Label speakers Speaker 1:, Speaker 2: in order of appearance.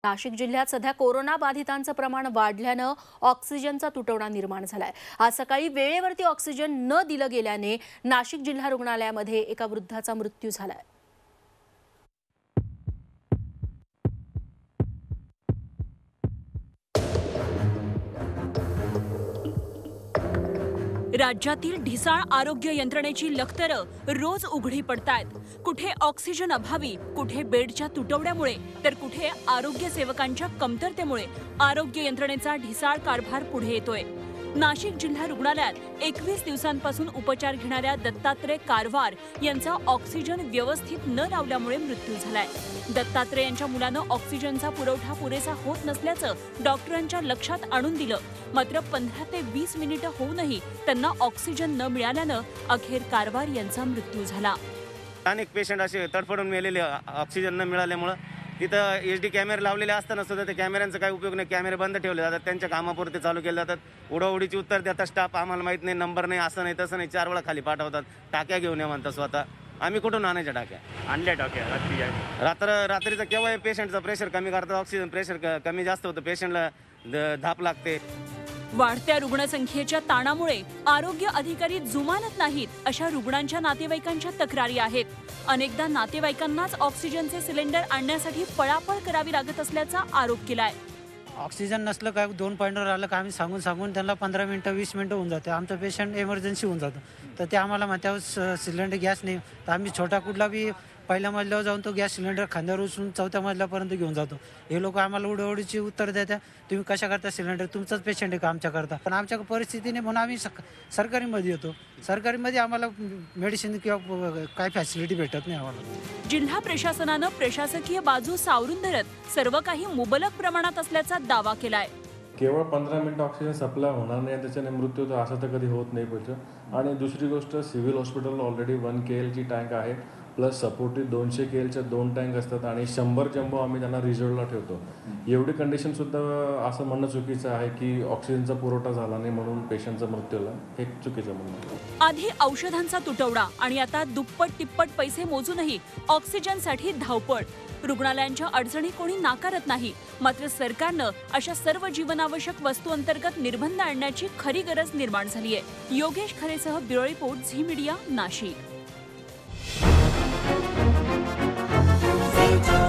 Speaker 1: नाशिक जिल्ह्यात सध्या कोरोना बाधितांचं प्रमाण वाढल्यानं ऑक्सिजनचा तुटवडा निर्माण झालाय। आज सकाळी वेळेवरती ऑक्सिजन न दिलं गेल्याने नाशिक जिल्हा रुग्णालयामध्ये एका वृद्धाचा मृत्यू झालाय।
Speaker 2: राज्यातील ढिसाळ आरोग्य यंत्रणेची लखतरं रोज उघडी पडतायत। कुठे ऑक्सिजन अभावी, कुठे बेडच्या तुटवड्यामुळे, तर कुठे आरोग्य सेवकांच्या कमतरतेमुळे आरोग्य यंत्रणेचा ढिसाळ कारभार पुढे येतोय। नाशिक जिल्हा रुग्णालयात 21 दिवसांपासून उपचार घेणाऱ्या दत्तात्रय कारवार यांचा ऑक्सिजन व्यवस्थित न लावल्यामुळे मृत्यू झालाय। दत्तात्रय यांच्या मुलानं ऑक्सिजनचा पुरवठा पुरेसा होत नसल्याचं डॉक्टरांच्या लक्षात आणून दिलं, मात्र 15 ते 20 मिनिटं होऊनही त्यांना ऑक्सिजन न मिळाल्यानं अखेर कारवार यांचा मृत्यू झाला।
Speaker 3: अनेक पेशंट असे तडफडून मेलेले ऑक्सिजन न मिळाल्यामुळे तिथं HD कॅमेरे लावलेले असताना सुद्धा त्या कॅमेऱ्यांचा काही उपयोग नाही। कॅमेरे बंद ठेवले जातात, त्यांच्या कामापुरते चालू केले जातात। उडीची उत्तर देतात स्टाफ, आम्हाला माहित नाही, नंबर नाही, असं नाही तसं नाही, 4 वेळा खाली पाठवतात। टाक्या घेऊन या म्हणतात स्वतः। आम्ही कुठून आणायच्या टाक्या?
Speaker 4: आणल्या टाक्या
Speaker 3: रात्रीचा केव्हा पेशंटचा प्रेशर कमी करतात, ऑक्सिजन प्रेशर कमी जास्त होतं, पेशंटला धाप लागते।
Speaker 2: वाढत्या रुग्णसंख्येच्या ताणामुळे आरोग्य अधिकारी जुमानत नाहीत, अशा रुग्णांच्या नातेवाईकांच्या तक्रारी आहेत। अनेकदा नातेवाईकांनाच ऑक्सिजनचे सिलेंडर आणण्यासाठी पळापळ करावी लागत असल्याचा आरोप केलाय।
Speaker 5: ऑक्सिजन नसलं काय 2 पॉइंटवर आलं का आम्ही सांगून त्यांना 15 मिनिटं 20 मिनिटं होऊन जाते। आमचा पेशंट इमर्जन्सी होऊन जातो, तर ते आम्हाला म्हणतात सिलेंडर गॅस नाही, तर आम्ही छोटा कुठला बी पहिल्या मजल्यावर जाऊन तो गॅस सिलेंडर खांद्यावर उचलून 4थ्या मजल्यापर्यंत घेऊन जातो। हे लोक आम्हाला उडीची उत्तर देतात, तुम्ही कशा करता सिलेंडर, तुमचाच पेशंट आहे का आमच्या करता? पण आमच्या परिस्थितीने म्हणून आम्ही सरकारीमध्ये येतो। सरकारीमध्ये आम्हाला मेडिसिन किंवा काय फॅसिलिटी भेटत नाही आम्हाला।
Speaker 2: जिल्हा प्रशासनानं प्रशासकीय बाजू सावरून धरत सर्व काही मुबलक प्रमाणात असल्याचा दावा केलाय।
Speaker 6: केवळ 15 मिनिट ऑक्सिजन सप्लाय होणार नाही, त्याच्याने मृत्यू तर असं तर कधी होत नाही पाहिजे। आणि दुसरी गोष्ट, civil hospital already 1 KL tank आहे, प्लस सपोर्टिव्ह 200 KLच्या 2 टँक असतात आणि 100 जम्बो आम्ही त्यांना रिझर्वला ठेवतो। एवढी कंडिशन सुद्धा असं म्हणणं चुकीचं आहे की ऑक्सिजनचा पुरवठा झाला नाही म्हणून पेशंटचा मृत्यू झाला, हे चुकीचं म्हणणं।
Speaker 2: आधी औषधांचा तुटवडा आणि आता दुप्पट तिप्पट पैसे मोजूनही ऑक्सिजनसाठी धावपळ। रुग्णालयांच्या अडचणी कोणी नाकारत नाही, मात्र सरकारनं अशा सर्व जीवनावश्यक वस्तू अंतर्गत निर्बंध आणण्याची खरी गरज निर्माण झाली आहे। योगेश खरेसह bureau report, Zee media, Nashik.